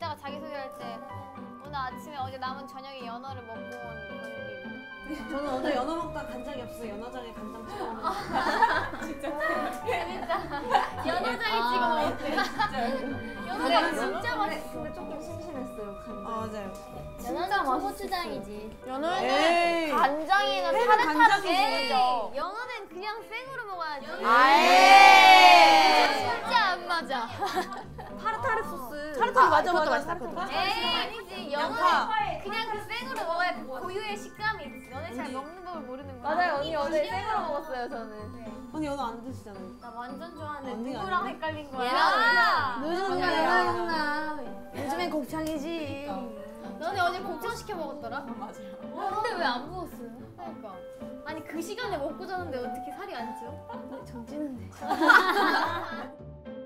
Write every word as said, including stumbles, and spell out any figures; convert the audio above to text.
이따가 자기소개할 때 오늘 아침에 어제 남은 저녁에 연어를 먹고 온 권유리입니다. 저는 오늘 연어 먹다 간 적이 없어요. 연어장에 간장 찍어 먹는 진짜 재밌다. 연어장에 찍어 먹었대. 연어장 진짜 맛있어. 근데 조금 심심했어요. 간장. 아, 맞아요. 연어장 초고추장이지. 연어는 간장이나 회는 타르타르 간장이지. 소스죠. 연어는 그냥 생으로 먹어야지. 아예. 진짜 안 맞아. 타르타르 소스. 타르타르 맞아, 아, 그것도 맛있다. 그것도 맛있다. 에이 아니지. 연어는 그냥 그 생으로 먹어야 그 고유의 식감이 있지. 너네 잘 먹는 법을 모르는 거야. 맞아요, 언니 어제 생으로 먹었어요, 저는. 언니 연어 안 드시잖아요. 나 완전 좋아하는데 언니가 누구랑 아니야? 헷갈린 거야? 얘랑 요즘 얘랑 먹나? 요즘엔 곱창이지. 너네 어제 곱창 시켜 먹었더라? 맞아요. 근데 왜 안 부었어요? 그러니까. 아니 그 시간에 먹고 자는데 어떻게 살이 안 쪄? 전 찌는데.